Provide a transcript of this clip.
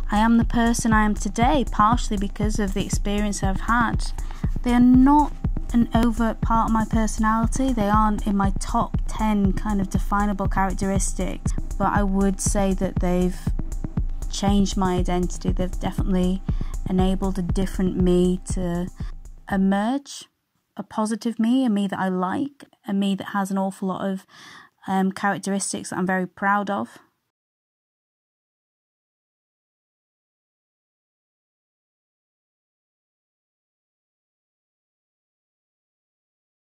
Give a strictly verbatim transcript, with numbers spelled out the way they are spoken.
I am the person I am today, partially because of the experience I've had. They are not an overt part of my personality. They aren't in my top ten kind of definable characteristics, but I would say that they've changed my identity. They've definitely enabled a different me to emerge, a positive me, a me that I like, a me that has an awful lot of um, characteristics that I'm very proud of.